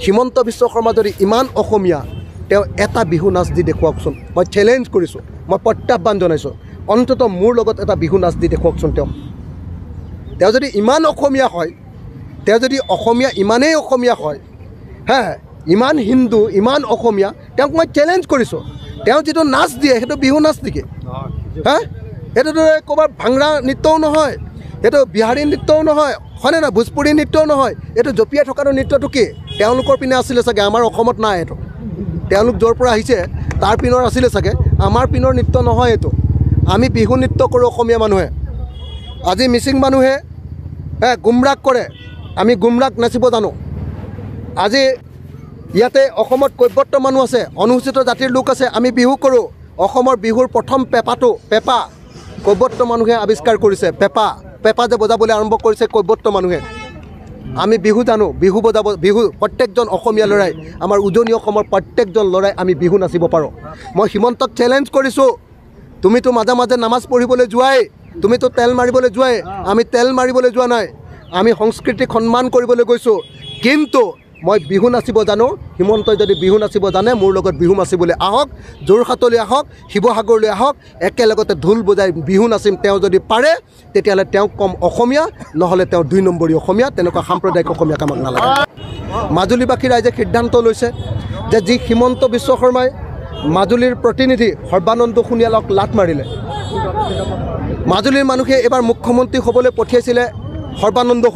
হিমন্ত বিশ্ব শৰ্মা যদি ইমান অসমীয়া তেওঁ এটা বিহু নাচ দি দেখুৱাওকচোন। মই চেলেঞ্জ কৰিছোঁ, মই প্ৰত্যাহ্বান জনাইছোঁ, অন্ততঃ মোৰ লগত এটা বিহু নাচ দি দেখুৱাওকচোন। তেওঁ যদি ইমান অসমীয়া হয়, তেওঁ যদি অসমীয়া ইমানেই অসমীয়া হয়, ইমান হিন্দু ইমান অসমীয়া, তেওঁক মই চেলেঞ্জ কৰিছোঁ। তেওঁ যিটো নাচ দিয়ে সেইটো বিহু নাচ নেকি? সেইটোতো ক'ৰবাত ভাংৰা নৃত্যও নহয়, সেইটো বিহাৰী নৃত্যও নহয়, হয়নে নহয়? ভোজপুৰী নৃত্যও নহয়, এইটো জঁপিয়াই থকাটো নৃত্যটো কি? তেওঁলোকৰ পিনে আছিলে চাগে, আমাৰ অসমত নাই এইটো। তেওঁলোক য'ৰ পৰা আহিছে তাৰ পিনৰ আছিলে চাগে, আমাৰ পিনৰ নৃত্য নহয় এইটো। আমি বিহু নৃত্য কৰোঁ অসমীয়া মানুহে। আজি মিচিং মানুহে গুমৰাগ কৰে, আমি গুমৰাগ নাচিব জানো। আজি ইয়াতে অসমত কৈৱৰ্ত মানুহ আছে, অনুসূচিত জাতিৰ লোক আছে, আমি বিহু কৰোঁ। অসমৰ বিহুৰ প্ৰথম পেপা কৈৱৰ্ত মানুহে আৱিষ্কাৰ কৰিছে। পেপা যে বজাবলৈ আৰম্ভ কৰিছে কৈৱৰ্ত মানুহে। আমি বিহু জানো, বিহু বজাব, বিহু প্ৰত্যেকজন অসমীয়া ল'ৰাই, আমাৰ উজনি অসমৰ প্ৰত্যেকজন ল'ৰাই আমি বিহু নাচিব পাৰোঁ। মই হিমন্তক চেলেঞ্জ কৰিছোঁ, তুমিতো মাজে মাজে নামাজ পঢ়িবলৈ যোৱাই, তুমিতো তেল মাৰিবলৈ যোৱাই, আমি তেল মাৰিবলৈ যোৱা নাই, আমি সংস্কৃতিক সন্মান কৰিবলৈ গৈছোঁ। কিন্তু মই বিহু নাচিব জানো। হিমন্তই যদি বিহু নাচিব জানে, মোৰ লগত বিহু নাচিবলৈ আহক, যোৰহাটলৈ আহক, শিৱসাগৰলৈ আহক, একেলগতে ঢোল বজাই বিহু নাচিম। তেওঁ যদি পাৰে তেতিয়াহ'লে তেওঁক কম অসমীয়া, নহ'লে তেওঁ 2 নম্বৰী অসমীয়া। তেনেকুৱা সাম্প্ৰদায়িক অসমীয়া কামক নালাগে। মাজুলীবাসী ৰাইজে সিদ্ধান্ত লৈছে যে যি হিমন্ত বিশ্ব শৰ্মাই মাজুলীৰ প্ৰতিনিধি সৰ্বানন্দ সোণোৱালক লাট মাৰিলে, মাজুলীৰ মানুহে এবাৰ মুখ্যমন্ত্ৰী হ'বলৈ পঠিয়াইছিলে সৰ্বানন্দ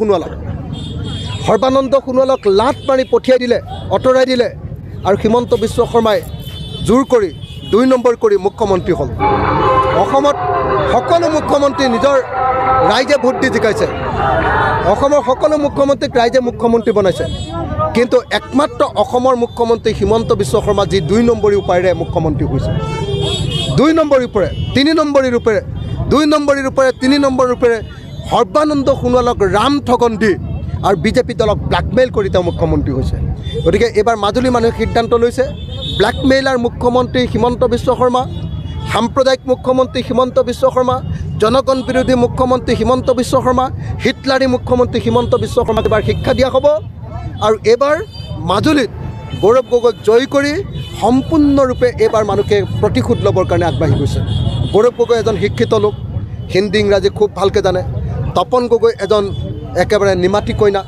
সোণোৱালক লাট মাৰি পঠিয়াই দিলে, আঁতৰাই দিলে, আৰু হিমন্ত বিশ্ব শৰ্মাই জোৰ কৰি 2 নম্বৰ কৰি মুখ্যমন্ত্ৰী হ'ল। অসমত সকলো মুখ্যমন্ত্ৰী নিজৰ ৰাইজে ভোট দি জিকাইছে, অসমৰ সকলো মুখ্যমন্ত্ৰীক ৰাইজে মুখ্যমন্ত্ৰী বনাইছে, কিন্তু একমাত্ৰ অসমৰ মুখ্যমন্ত্ৰী হিমন্ত বিশ্ব শৰ্মা যি 2 নম্বৰী উপায়েৰে মুখ্যমন্ত্ৰী হৈছে। 2 নম্বৰী ৰূপেৰে, 3 নম্বৰী ৰূপেৰে, 2 নম্বৰী ৰূপেৰে, 3 নম্বৰ ৰূপেৰে সৰ্বানন্দ সোণোৱালক ৰাম ঠগন দি আৰু বিজেপি দলক ব্লেকমেইল কৰি তেওঁ মুখ্যমন্ত্ৰী হৈছে। গতিকে এইবাৰ মাজুলী মানুহে সিদ্ধান্ত লৈছে, ব্লেকমেইলাৰ মুখ্যমন্ত্ৰী হিমন্ত বিশ্ব শৰ্মা, সাম্প্ৰদায়িক মুখ্যমন্ত্ৰী হিমন্ত বিশ্ব শৰ্মা, জনগণ বিৰোধী মুখ্যমন্ত্ৰী হিমন্ত বিশ্ব শৰ্মা, হিটলাৰী মুখ্যমন্ত্ৰী হিমন্ত বিশ্ব শৰ্মাক এবাৰ শিক্ষা দিয়া হ'ব। আৰু এইবাৰ মাজুলীত গৌৰৱ গগৈক জয় কৰি সম্পূৰ্ণৰূপে এইবাৰ মানুহে প্ৰতিশোধ ল'বৰ কাৰণে আগবাঢ়ি গৈছে। গৌৰৱ গগৈ এজন শিক্ষিত লোক, হিন্দী ইংৰাজী খুব ভালকৈ জানে। তপন গগৈ এজন একেবাৰে নিমাতী কইনা,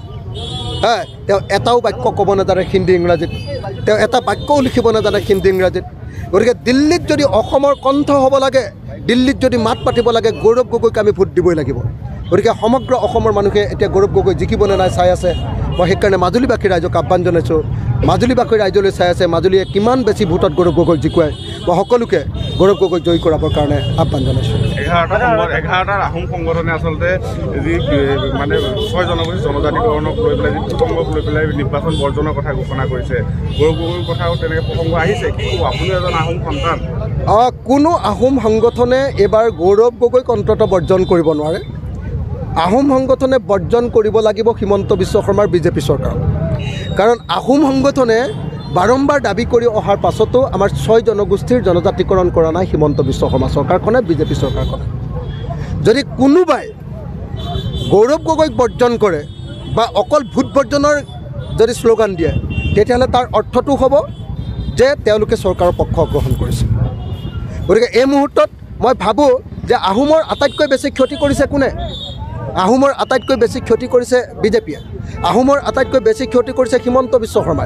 তেওঁ এটাও বাক্য ক'ব নাজানে হিন্দী ইংৰাজীত, তেওঁ এটা বাক্যও লিখিব নাজানে হিন্দী ইংৰাজীত। গতিকে দিল্লীত যদি অসমৰ কণ্ঠ হ'ব লাগে, দিল্লীত যদি মাত পাতিব লাগে, গৌৰৱ গগৈক আমি ভোট দিবই লাগিব। গতিকে সমগ্ৰ অসমৰ মানুহে এতিয়া গৌৰৱ গগৈ জিকিব নে নাই চাই আছে। মই সেইকাৰণে মাজুলীবাসী ৰাইজক আহ্বান জনাইছোঁ, মাজুলীবাসী ৰাইজলৈ চাই আছে, মাজুলীয়ে কিমান বেছি ভোটত গৌৰৱ গগৈক জিকুৱাই। মই সকলোকে গৌৰৱ গগৈক জয়ী কৰাবৰ কাৰণে আহ্বান জনাইছোঁ। 11টা আহোম সংগঠনে আচলতে যি মানে 6 জনজাতিকৰণক লৈ পেলাই, যি প্ৰসংগক লৈ পেলাই নিৰ্বাচন বৰ্জনৰ কথা ঘোষণা কৰিছে, গৌৰৱ গগৈৰ কথাও তেনেকৈ প্ৰসংগ আহিছে। কি আপুনি এজন আহোম সন্তান? কোনো আহোম সংগঠনে এইবাৰ গৌৰৱ গগৈক অন্ততঃ বৰ্জন কৰিব নোৱাৰে। আহোম সংগঠনে বৰ্জন কৰিব লাগিব হিমন্ত বিশ্ব শৰ্মাৰ বিজেপি চৰকাৰ। কাৰণ আহোম সংগঠনে বাৰম্বাৰ দাবী কৰি অহাৰ পাছতো আমাৰ 6 জনগোষ্ঠীৰ জনজাতিকৰণ কৰা নাই হিমন্ত বিশ্ব শৰ্মা চৰকাৰখনে, বিজেপি চৰকাৰখনে। যদি কোনোবাই গৌৰৱ গগৈক বৰ্জন কৰে বা অকল ভোট বৰ্জনৰ যদি শ্লোগান দিয়ে, তেতিয়াহ'লে তাৰ অৰ্থটো হ'ব যে তেওঁলোকে চৰকাৰৰ পক্ষ গ্ৰহণ কৰিছে। গতিকে এই মুহূৰ্তত মই ভাবোঁ যে আহোমৰ আটাইতকৈ বেছি ক্ষতি কৰিছে কোনে? আহোমৰ আটাইতকৈ বেছি ক্ষতি কৰিছে বিজেপিয়ে, আহোমৰ আটাইতকৈ বেছি ক্ষতি কৰিছে হিমন্ত বিশ্ব শৰ্মাই।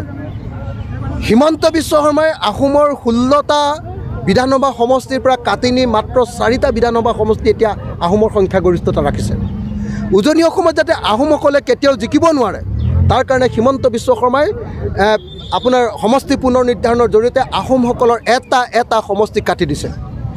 হিমন্ত বিশ্ব শৰ্মাই আহোমৰ 16টা বিধানসভা সমষ্টিৰ পৰা কাটি নি মাত্ৰ 4টা বিধানসভা সমষ্টি এতিয়া আহোমৰ সংখ্যাগৰিষ্ঠতা ৰাখিছে। উজনি অসমত যাতে আহোমসকলে কেতিয়াও জিকিব নোৱাৰে, তাৰ কাৰণে হিমন্ত বিশ্ব শৰ্মাই আপোনাৰ সমষ্টি পুনৰ নিৰ্ধাৰণৰ জৰিয়তে আহোমসকলৰ এটা সমষ্টি কাটি দিছে।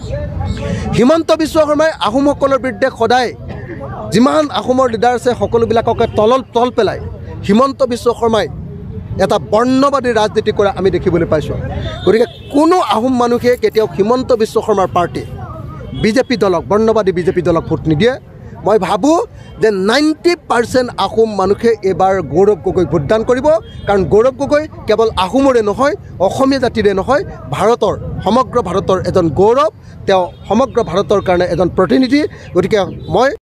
হিমন্ত বিশ্ব শৰ্মাই আহোমসকলৰ বিৰুদ্ধে সদায় যিমান আহোমৰ লিডাৰ আছে সকলোবিলাককে তল পেলাই হিমন্ত বিশ্ব শৰ্মাই এটা বৰ্ণবাদী ৰাজনীতি কৰা আমি দেখিবলৈ পাইছোঁ। গতিকে কোনো আহোম মানুহে কেতিয়াও হিমন্ত বিশ্ব শৰ্মাৰ পাৰ্টি বিজেপি দলক, বৰ্ণবাদী বিজেপি দলক ভোট নিদিয়ে। মই ভাবোঁ যে 90% আহোম মানুহে এইবাৰ গৌৰৱ গগৈক ভোটদান কৰিব। কাৰণ গৌৰৱ গগৈ কেৱল আহোমৰে নহয়, অসমীয়া জাতিৰে নহয়, ভাৰতৰ, সমগ্ৰ ভাৰতৰ এজন গৌৰৱ, তেওঁ সমগ্ৰ ভাৰতৰ কাৰণে এজন প্ৰতিনিধি। গতিকে মই